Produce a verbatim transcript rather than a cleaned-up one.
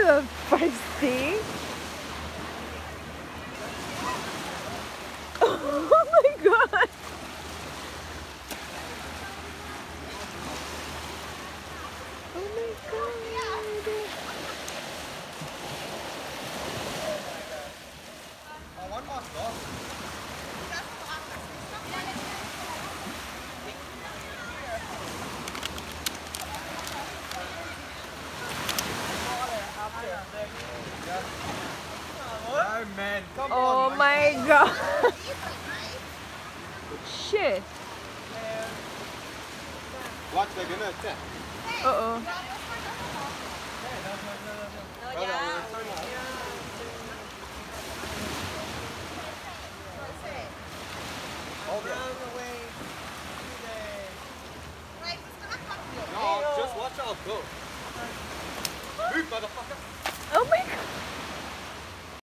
little feisty. Oh my god! Oh my god! Oh, one more stop. Oh man, come Oh on, my god! Shit! Watch, they're gonna attack. Uh oh. No, just watch our boat. Move, motherfucker.